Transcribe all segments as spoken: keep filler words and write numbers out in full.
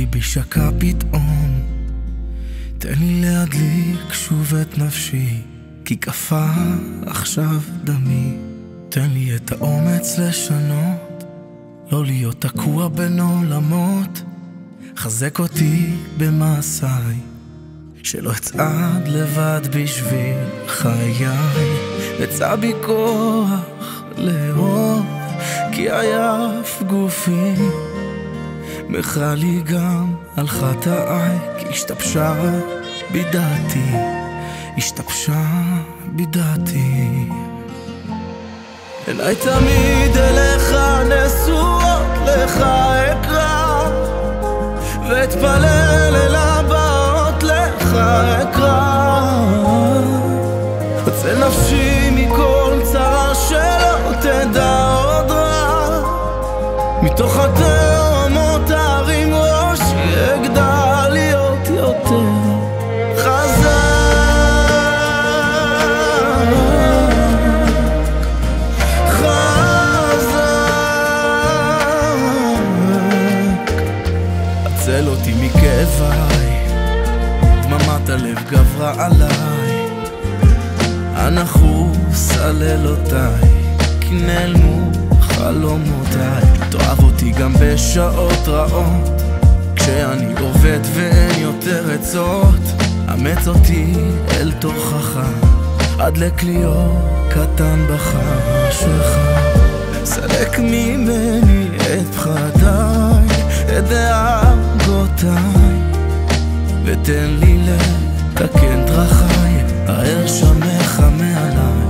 ליבי שקע פתאום, תן לי להדליק שוב את נפשי, כי קפא עכשיו דמי. תן לי את האומץ לשנות, לא להיות תקוע בין עולמות. חזק אותי במעשיי, שלא אצעד לבד בשביל חיי. אצא בי כוח לאהוב, כי עייף גופי. מחל לי גם על חטאיי, כי השתבשה בדעתי, השתבשה בדעתי. עיניי תמיד אליך נשואות, לך אקרא ואתפלל אל הבאות, לך אקרא. הצל נפשי מכל צרה, שלא תדע עוד רע. מתוך התהומות תרים ראשי, אגדל להיות יותר חזק. הצל אותי מכאביי, דממת הלב גברה עליי. הנחוס על לילותיי, כי נעלמו חלומותיי. תאהב אותי גם בשעות רעות, כשאני עובד ואין יותר עצות. אמץ אותי אל תוכך, עד לכליו קטן בחשכה. סלק ממני את פחדיי, את דאגותיי, ותן לי לתקן דרכיי. האר שמך מעליי,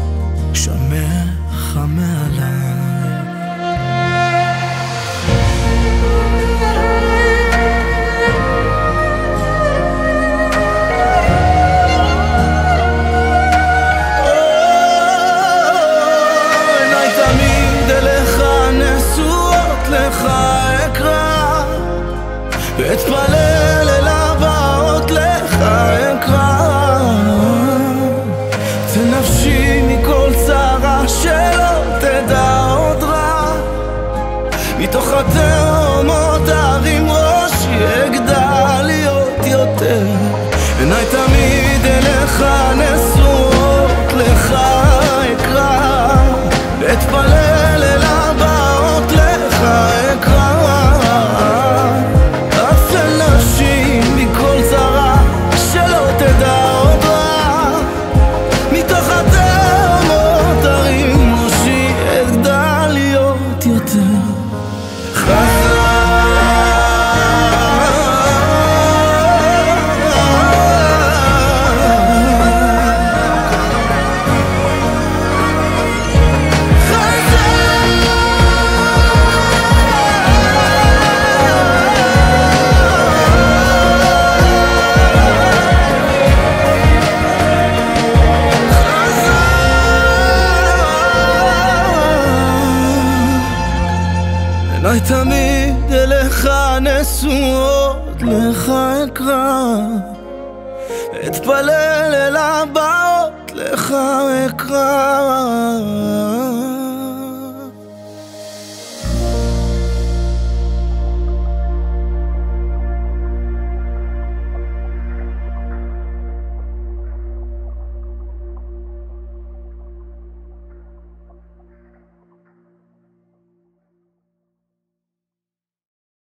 שמך מעליי. עיניי תמיד אליך נשואות, לך אקרא ואתפלל אל הבאות, לך אקרא. צל נפשי מכל צרה, שלא תדע עוד רע. מתוך התהומות תרים ראשי, אגדל להיות יותר. עיניי תמיד אליך נשואות, לך אקרא ואתפלל אל הבאות, לך אקרא. הצל נפשי מכל צרה, שלא תדע עוד רע. מתוך התהומות תרים ראשי, אגדל להיות יותר חזק. עיניי תמיד אליך נשואות, לך אקרא אתפלל אל הבאות, לך אקרא.